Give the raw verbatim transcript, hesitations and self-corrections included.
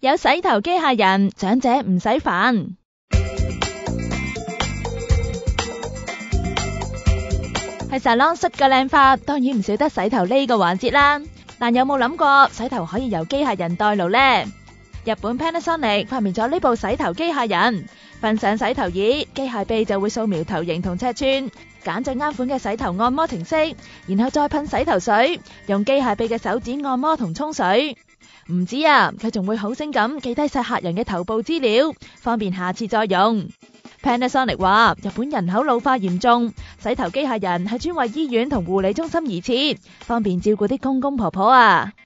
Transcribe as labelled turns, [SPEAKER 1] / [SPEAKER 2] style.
[SPEAKER 1] 有洗頭機械人，長者唔使煩。喺 salon 捽個靚髮，當然唔少得洗頭呢個環節啦。但有冇諗過洗頭可以由機械人代勞呢？日本 Panasonic 發明咗呢部洗頭機械人，瞓上洗頭椅，機械臂就會掃描頭型同尺寸，揀最啱款嘅洗頭按摩程式，然後再噴洗頭水，用機械臂嘅手指按摩同沖水。唔止啊，佢仲會好醒咁記低晒客人嘅頭部資料，方便下次再用。Panasonic 話，日本人口老化嚴重，洗頭機械人係專為醫院同護理中心而設，方便照顧啲公公婆婆啊。